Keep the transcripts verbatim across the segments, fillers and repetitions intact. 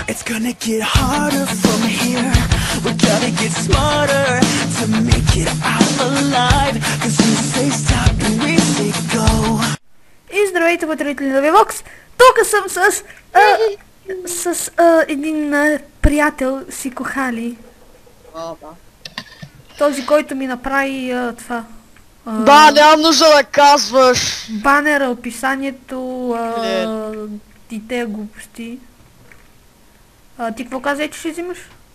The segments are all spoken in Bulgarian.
It's gonna get harder from here. We gotta get smarter to make it out alive. Cause you say stop and we say go. И здравейте, потребители на Vivvox! Тук съм с... А, с а, един а, приятел си Кохали. А, да. Този, който ми направи а, това. А, Да, няма нужда да казваш. банера, описанието а, Ле. и те глупости. А, ти какво каза, че ще взимаш?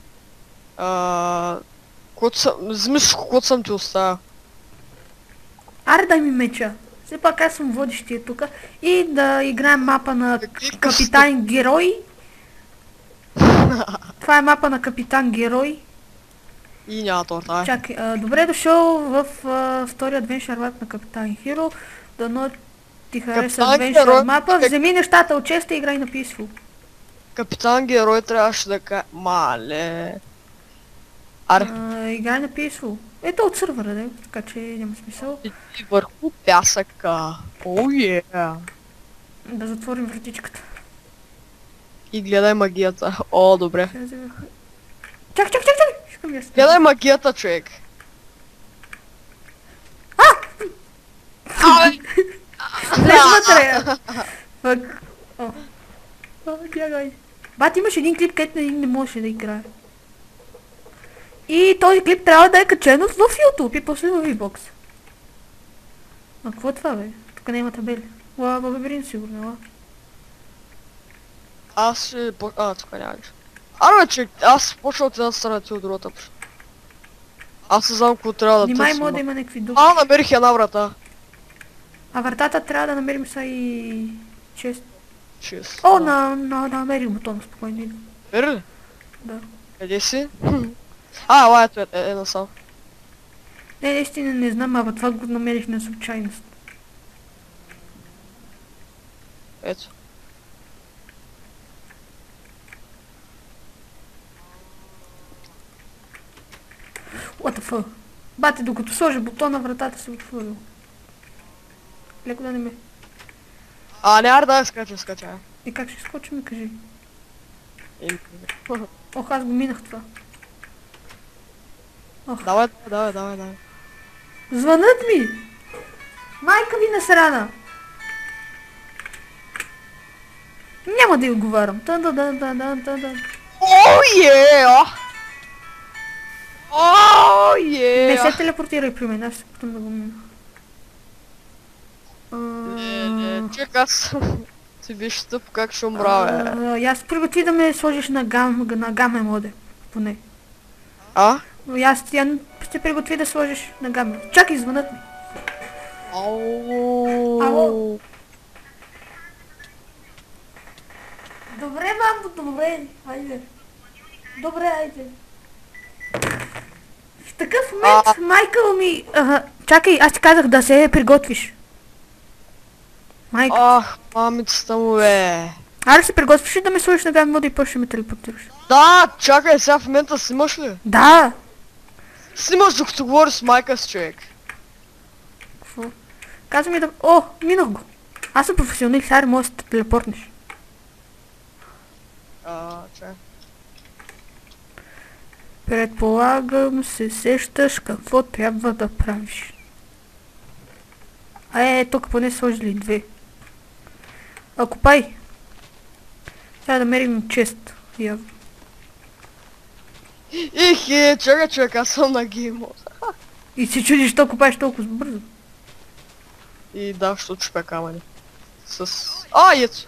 А, кот съм, взимаш кот съм ти оставя. Аре, дай ми меча. Все пак аз съм водещия тук. И да играем мапа на Какви Капитан Герой. Това е мапа на Капитан Герой. И няма торта. Чакай, а, добре дошъл в а, втория Adventure Map на Капитан Хиро. Дано ти хареса Капитан Adventure Герой, мапа. как- Вземи нещата от честа и играй на Peaceful. Капитан Герой трябваше да ка... Мале. Аре, А, играй на Peaceful. Ето от сървъра, да, така че няма смисъл. и върху пясъка. О, е. Да затворим вратичката. И гледай магията. О, добре. Сега вземем- Чак, чак, чак, чак! Искам я стана. Гледай магията, човек. Влез вътре! Фък. О. О, бягай. Бат, имаш един клип, където един не можеше да играе. И този клип трябва да е качен в YouTube и после в Vivvox. А какво е това, бе? Тук няма табели. Ла, лабиринт сигурно, ла. Аз ще... по- А, тук няма нищо. Аре, че аз почвам от една страна, ти от другата. Аз не знам какво трябва да Внимай, търсим. може да има някакви дупки. А, намерих една врата. А вратата трябва да намерим са и... чест. Чест. О, на, на, на, намерих бутона, спокойно идва. Вери ли? Да. Къде си? А, ела, ето е, е, е насам. Не, наистина не знам, ама това го намерих на случайност. Ето. What the fuck? Бате, докато сложа бутона, вратата се отворила. Леко да не ме... А, няма да я скача, скача. И как ще скочим, кажи? Е, Ох, аз го минах това. Ох, Давай, давай, давай, давай. звънат ми! Майка ви насрана! Няма да й отговарям. Та да да да да да да. О, е! О, е! Не се телепортирай при мен, аз ще се потом да го мина. Не, не, чек аз. Ти биш тъп, как ще умра, бе. А, и аз приготви да ме сложиш на гам, на гаме моде, поне. А? И аз я ще приготви да сложиш на гаме. Чакай, звънат ми. Ау. Ало. Добре, мамко, добре, айде. Добре, айде. В такъв момент А. майка ми... Ага, чакай, аз ти казах да се приготвиш. Майка. Ах, мамицата му, бе. Аре се приготвиш ли да ме сложиш на гаме моде и после ще ме телепортираш? Да, чакай, сега в момента снимаш ли? Да. Снимаш докато говориш с майка си, човек. Какво? Каза ми да... О, минах го. Аз съм професионалист, аре може да те телепортнеш. А, чай. Предполагам се сещаш какво трябва да правиш. А е, тук поне сложили две. А копай. Трябва да мерим чест. Явно. Ихе, чакай, човек, аз съм на геймо. И се чудиш, що копаеш толкова бързо. И да, ще отшпя камъни. С... А, ето.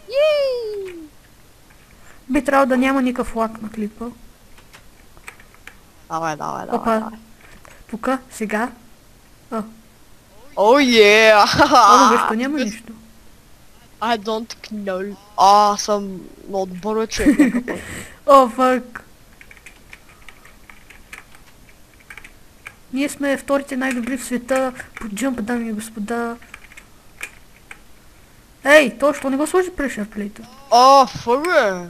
Би трябвало да няма никакъв лак на клипа. Давай, давай, давай, Опа. давай. Тука, сега. А, О, е! ама виж, то няма нищо. I don't know. А, аз съм много добър, бе, човек. някакъв. О, фак. Ние сме вторите най-добри в света по джъмп, дами и господа. Ей, то, що не го сложи прешър плейта? О, фък, бе.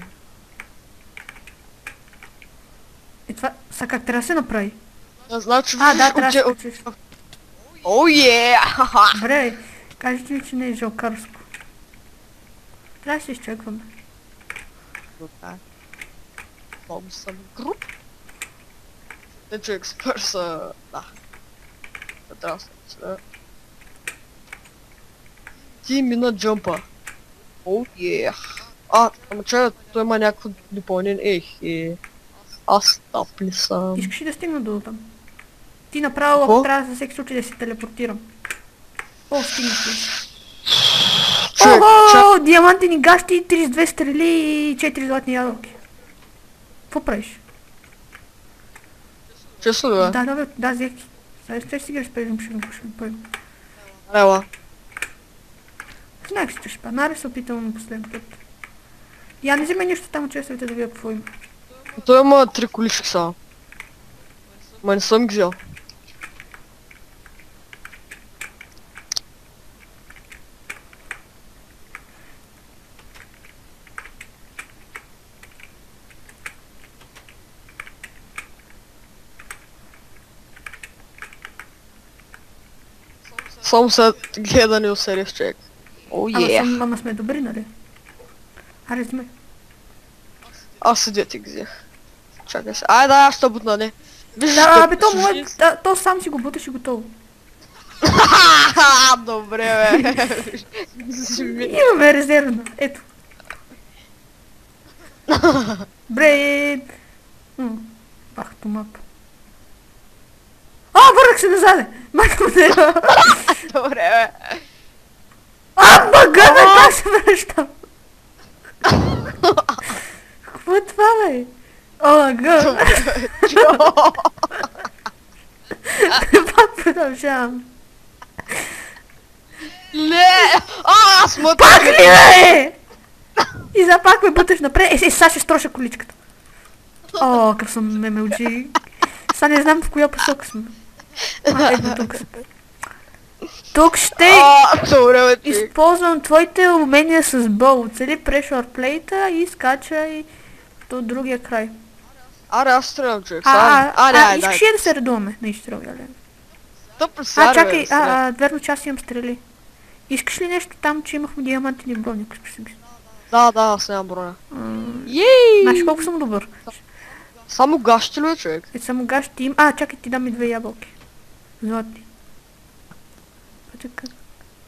И това, са как трябва да се направи? Не знам, че А, да, виж трябва да от- се от- качиш. О, е! Добре, кажете ми, че не е жалкарско. Трябва да се изчакваме. Много съм груп. Не че експерт са... Да. Не трябва да се... Ти мина джампа. О, е. А, ама че той има някакво допълнение. Ех, е. Аз тап ли съм? Искаш ли да стигна до там? Ти направо, ако трябва за всеки случай да се телепортирам. О, стигнах ли. Човек, Ого, диамантени гащи, тридесет и две стрели и четири златни ядолки. Какво правиш? честно ли бе? Да, да, бе, да, взех. Сега ще си ги разпределим, ще го пълно. Ела. Знаех, че ще па. Наре се опитам последен път. Я не вземе нищо там, чествайте да видя какво има. Той има три колички само. Ма не съм ги взел. Само след гледане от серия човек. О, Ама, е. съм, ама сме добри, нали? Аре, вземе. Аз седя ти ги взех. Чакай се. Ай да, аз ще бутна, не. Виж, Да, ще- бе, то ще- мое, да, то сам си го буташ и готово. Ха-ха, добре, бе. Имаме резервна, ето. Бре. М, Ах, томап. А, върнах се назаде! Майка му не. Добре, бе. А, бъга, бе, как се връщам? Какво е това, бе? О, гъ. Пак продължавам. Не! А, аз му Пак ли, бе? И за пак ме буташ напред. Е, е, сега ще строша количката. О, какъв съм мемелджи. Сега не знам в коя посока сме. А, ето тук сме. Тук ще А, добре, бе, ти. използвам твоите умения с бол. Цели прешор плейта и скачай до другия край. Аре, аз стрелям, човек. А, а, Аре, а, ай, искаш дай. ли да се редуваме на изстрел, Ялен? Тъпо А, сяра, чакай, бе, а, а, верно, че аз имам стрели. Искаш ли нещо там, че имахме диамантени брони? ако искаш да ги- Да, да, аз нямам броня. М, Ей! Знаеш колко съм добър? Само гащи ли, бе, човек? Е, само гаш ти им... А, чакай, ти дам и две ябълки. Златни. Почекай.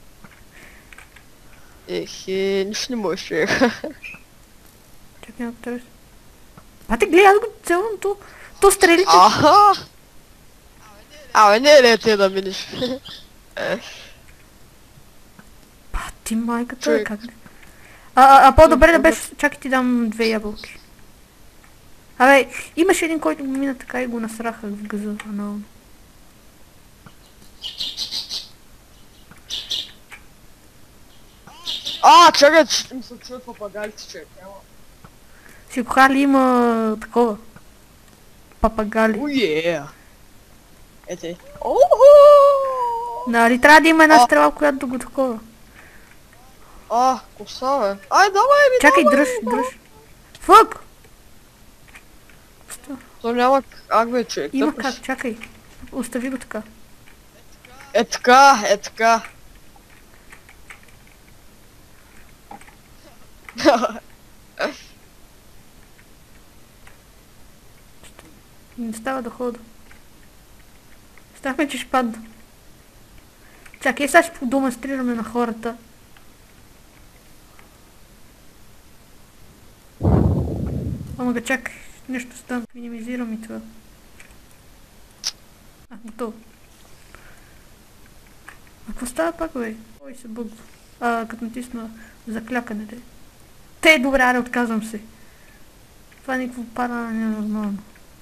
Ехе, нищо не можеш, човек. Чакай, ако трябва. Пате, гледай, аз го целвам то. То стрелите. Аха! Абе, не, не, те да минеш. Пати, майката, Човек. как не? А, а, а по-добре да беше... Чакай, ти дам две ябълки. Абе, имаше един, който го мина така и го насрахах в газа. Но... А, чакай, че ми се чуят папагалите, човек. Няма. Си похали има такова. Папагали. Уе! Ете. Охо! Нали, трябва да има една А. стрела, която да го такова. А, коса, бе. Ай, давай ми, Чакай, давай, дръж, давай. дръж. Фък! То няма как, бе, човек. Има тъпаш. как, чакай. Остави го така. Е така, е така. Не става да хода. Ставаме, че ще падна. Чакай, сега ще продемонстрираме на хората. Ама га чакай, нещо стана. Минимизирам и това. А, готово. А какво става пак, бе? Ой, се бъгва. А, като натисна заклякане, де. Те, добре, аре, отказвам се. Това е никакво падане ненормално.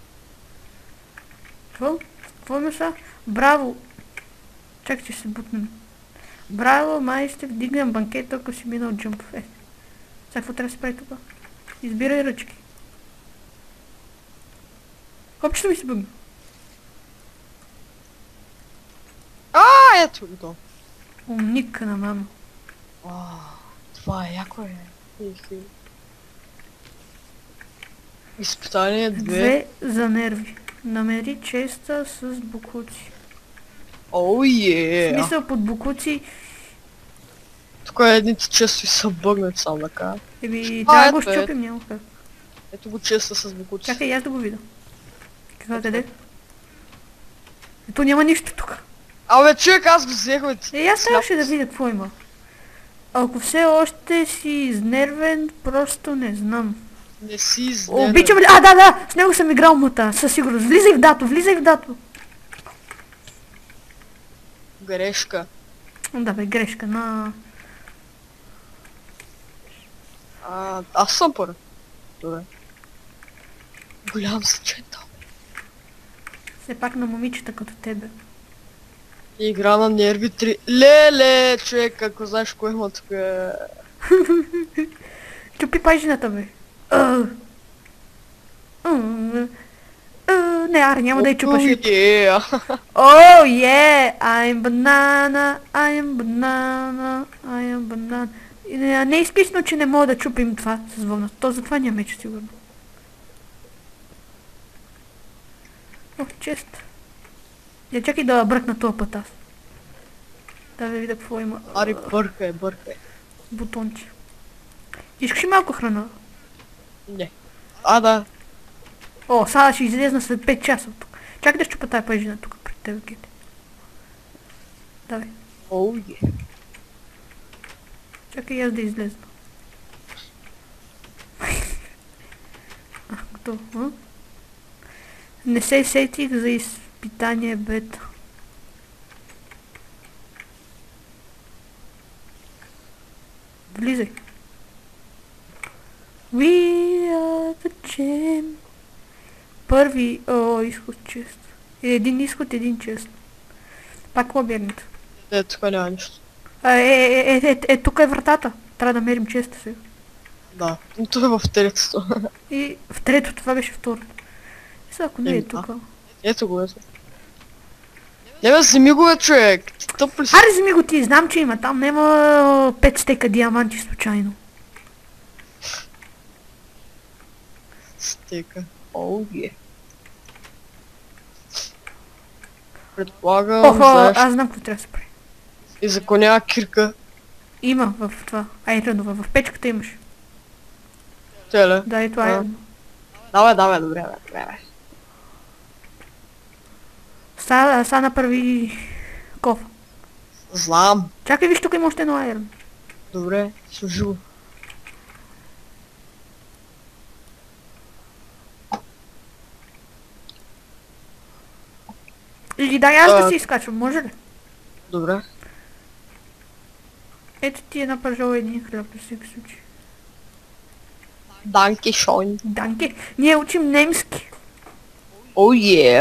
Какво? Какво има сега? Браво! Чакай, че се бутнем. Браво, май ще вдигнем банкет, ако си минал джъмп. Е. Сега какво трябва да се прави тук? Избирай ръчки. Хопчето ми се бъгна. А, ето го то. Умника на мама. А, това е яко е. Ехе. Изпитание две. Две за нерви. Намери честа с букуци. Оу, В е. смисъл под букуци. Тук едните често и са бъгнат само така. Еми, А, трябва да го ето е. щупим, няма как. Ето го честа с букуци. Чакай, и аз да го видя. Какво къде? Ето няма нищо тук. Абе, човек, аз го взех от... Е, аз трябваше да видя какво има. Ако все още си изнервен, просто не знам. Не си изнервен. Обичам ли? А, да, да, с него съм играл мута, със сигурност. Влизай в дато, влизай в дато. Грешка. Да бе, грешка на... А, аз съм първи. Добре. Голям си чентъл. Все пак на момичета като тебе. Игра на нерви три. Леле, човек, ако знаеш кой има тук. Чупи пажината, бе. А. А. А, не, аре, няма да я чупаш. Oh yeah, I'm banana, I'm banana, I'm banana. И Не, не е изписано, че не мога да чупим това с вълна. То затова няма меч, сигурно. Ох, чест. Я чакай да бръкна този път аз. Да ви видя какво има. Ари, бъркай, бъркай. Бутонче. Искаш ли малко храна? Не. А, да. О, сега ще излезна след пет часа от тук. Чакай да щупа тая пъжина тук пред тебе, Кете. Давай. Оу, е. Чакай аз да излезна. А, готово, а? Не се сетих за изпитание бета. Влизай. We are the champ. Първи, о, изход чест. Един изход, един чест. Пак лабиринт. Не, тук няма нищо. А, е, е, е, е, е, тук е вратата. Трябва да мерим честа сега. Да, но това е в третото. И в трето, това беше второто. И сега, ако не е Еми, тук. Ето го, ето. Не бе, вземи го е, човек. Ти тъп ли си? Аре, вземи го ти, знам, че има. Там няма пет стека диаманти случайно. Стека. Оу, е. Предполагам, Охо, знаеш, аз знам какво трябва да се прави. и за коня кирка. Има в това. Айронова, в печката имаш. Теле. Да, ето А. айрон. Давай, давай, добре, бе, добре, бе. Са, са направи кофа. Знам. Чакай, виж, тук има още едно айрон. Добре, служи го. Или дай аз да А. се изкачвам, може ли? Добре. Ето ти е напържал един хляб, за всеки случай. Данки Шон. Данке, ние учим немски. О, е.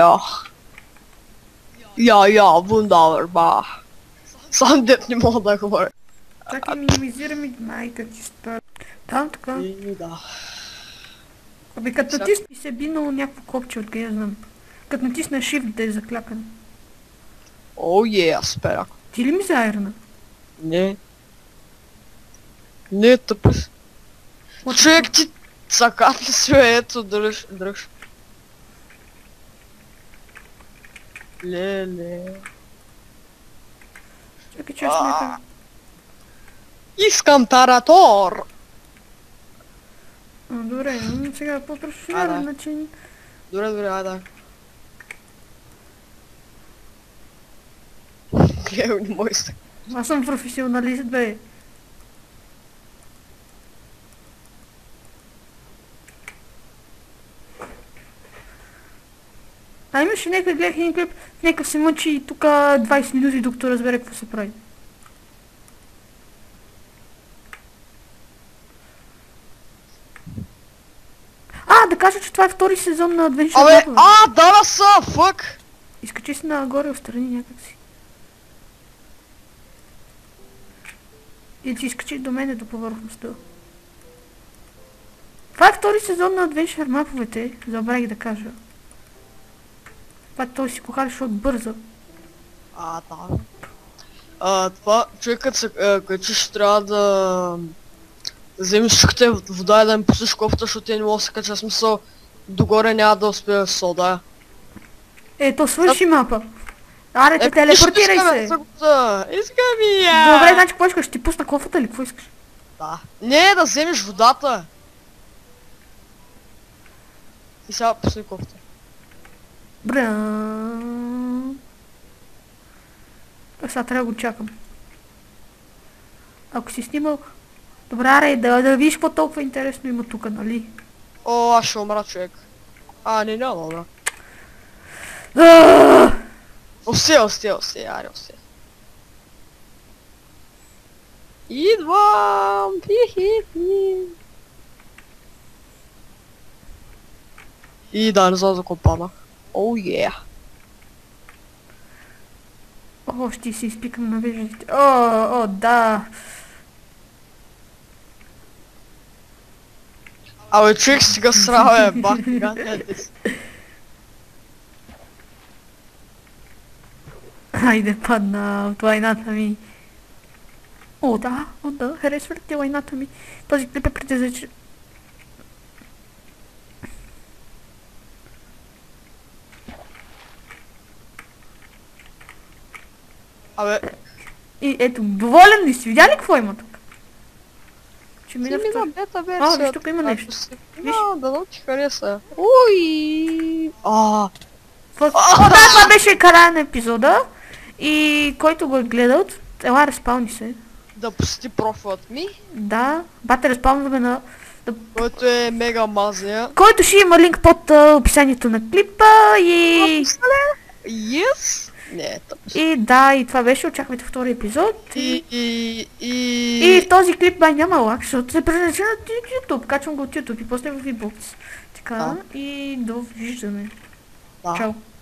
Я, я, wunderbar. Сам дет не мога да говоря. Чакай, минимизираме майка ти спа. Там така. И, да. Абе, като Сега- натисна и се бинало някакво копче, откъде знам. Като натисна shift да е заклякан. О, е, спера. Ти ли ми за айрона? Не. Не, тъп ли си? What Човек, ти цакат ли си, бе? Ето, дръж, дръж. Леле. Чакай, че аз А. някак... Искам таратор. А, добре, м, сега по А, професионален да. начин. Добре, добре, айде. Гледай, не мой се. Аз съм професионалист, бе. А имаше някой, гледах един клип, някакъв се мъчи тук двайсет минути, докато разбере какво се прави. А, да кажа, че това е втори сезон на Adventure Абе, Battle. а, да, да са, фък! Изкачи се нагоре, отстрани някакси. И ти изкачи до мене, до повърхността. Това е втори сезон на Adventure маповете, забравих да кажа. Това той си кохали, защото бърза. А, да. А, това, човекът се качиш, трябва да... да вземеш чуката вода и да им пустиш кофта, защото те не мога да се кача, смисъл, догоре няма да успее да се солда. Е, то свърши мапа. Аре, те Е, телепортирай искаме се. цъкута, искаме я! Добре, значи какво искаш? Ще ти пусна кофата или какво искаш? Да. Не, да вземеш водата. И сега пусни кофта. Бра. А сега трябва да го чакам. Ако си снимал... Добре, аре, да, да видиш какво толкова интересно има тук, нали? О, аз ще умра, човек. А, не, няма да умра. Аааа! Осе, осе, осе, аре, осе. Идвам! Хи-хи-хи. И да, не знам за копана. Оу, е. О, ще си изпикам на веждите. О, о, да. Абе, човек сега срава, бе, бах, ганете си. Хайде, падна от войната ми. О, да, о, да, харесва ли ти войната ми? Този клип е предизвичен. Абе, И ето, доволен ли си? Видя ли какво има тук? Че мина си ми на в бета А, версията. виж, тук има нещо. Виж. Да, дано ти хареса. Уй! А, О, да, това беше края на епизода. И който го е гледал, ела, разпални се. да посети профилът ми, Да, бате, разпалваме на... да- който е мега мазния. Който ще има линк под а, описанието на клипа и... Yes! Не, тъпо. И да, и това беше, очаквайте втори епизод. И, и, и... И в този клип бай няма лак, защото се пренесе на YouTube. Качвам го от YouTube и после в V-Box. Така, и довиждане. Да. Чао.